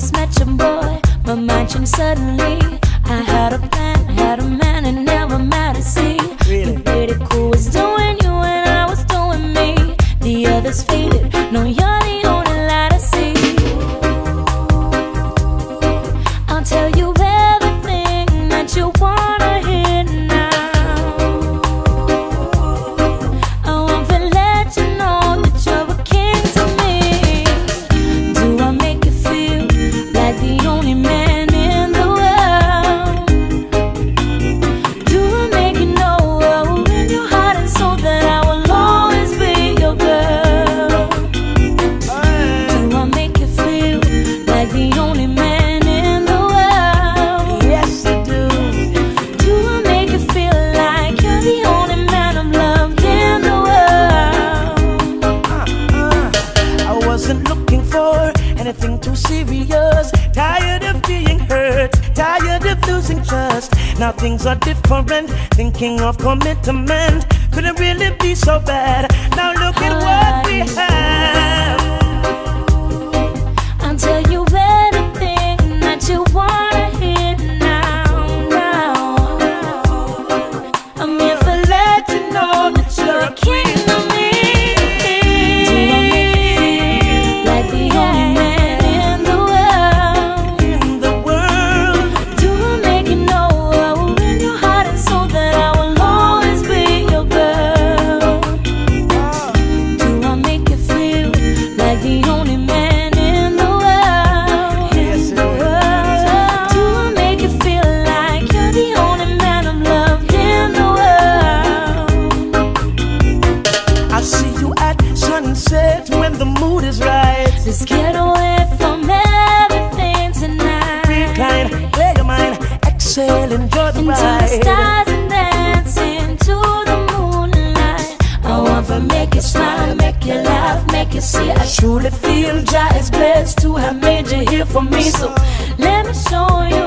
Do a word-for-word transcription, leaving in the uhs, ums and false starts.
first met your boy, my mind changed suddenly. I had a plan, had a man, and never mattered. See, Really? you played it cool, was doing you and I was doing me. The others faded, no, you're the only light I see. I'll tell you everything that you wanna hear now. I want to let you know that you're a king to me. Do I make you feel like the only man in the world? Do I make you know in your heart and soul that I will always be your girl? Do I make you feel like the only man in the world? Yes, I do. Do I make you feel like you're the only man I've loved in the world? Uh, uh, I wasn't looking for anything too serious. Tired of being hurt, tired of losing trust. Now things are different, thinking of commitment couldn't really be so bad. Now look at what we have. I'll tell you everything that you wanna hear now, now. I'm here to let you know that you're a king of me. Do I make you feel like the only man in the world? In the world, Do I make you know in your heart and soul that I will always be your girl? Do I make you feel like the only man in the world? yes, it is. Do I make you feel like you're the only man I've loved in the world? I see you at sunset when the mood is right. Let's get away from everything tonight. Recline, clear your mind, exhale, enjoy the Into the ride. stars and dancing to the moonlight. I want to make you smile, make you laugh, make you see. I truly feel Jah is blessed to have made you here for me. So let me show you